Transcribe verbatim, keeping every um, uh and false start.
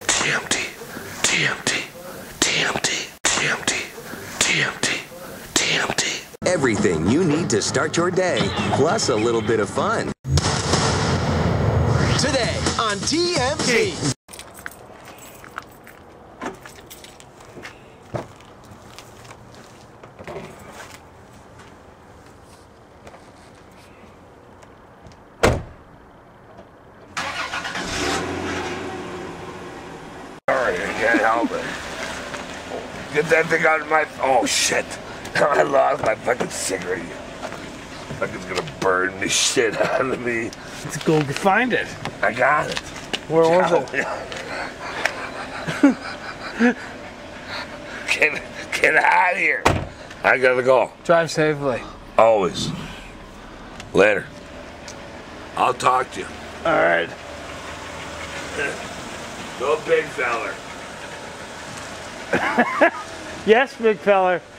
T M T, T M T, T M T, T M T, T M T, T M T. Everything you need to start your day, plus a little bit of fun. Today on T M T. Sorry, I can't help it. Get that thing out of my... Oh, shit. I lost my fucking cigarette. Fucking gonna burn the shit out of me. Let's go find it. I got it. Where was it? Get, get out of here. I gotta go. Drive safely. Always. Later. I'll talk to you. All right. Go big feller. Yes, big feller.